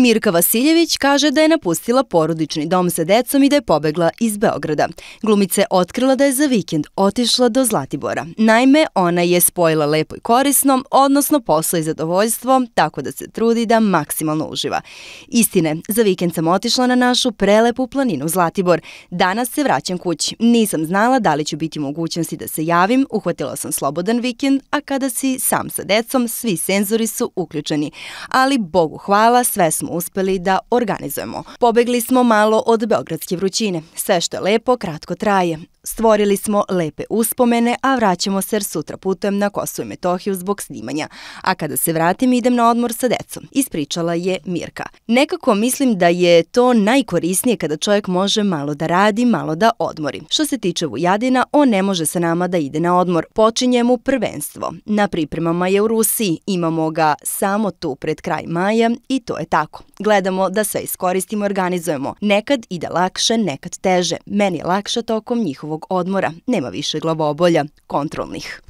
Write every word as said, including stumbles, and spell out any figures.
Mirka Vasiljević kaže da je napustila porodični dom sa decom i da je pobegla iz Beograda. Glumica je otkrila da je za vikend otišla do Zlatibora. Naime, ona je spojila lepo i korisno, odnosno posao i zadovoljstvo, tako da se trudi da maksimalno uživa. Istine, za vikend sam otišla na našu prelepu planinu Zlatibor. Danas se vraćam kući. Nisam znala da li ću biti u mogućnosti da se javim, uhvatila sam slobodan vikend, a kada si sam sa decom, svi senzori su uključeni. Ali, Bogu hvala, sve smo uspeli da organizujemo. Pobegli smo malo od beogradske vrućine. Sve što je lepo, kratko traje. Stvorili smo lepe uspomene, a vraćamo se jer sutra putujem na Kosovo i Metohiju zbog snimanja. A kada se vratim, idem na odmor sa decom, ispričala je Mirka. Nekako mislim da je to najkorisnije kada čovjek može malo da radi, malo da odmori. Što se tiče Vujadina, on ne može sa nama da ide na odmor. Počinje mu prvenstvo. Na pripremama je u Rusiji, imamo ga samo tu pred kraj maja i to je tako. Gledamo da sve iskoristimo, organizujemo. Nekad ide lakše, nekad teže. Meni je lakše tokom njihovog odmora. Nema više glavobolja, kontrolnih.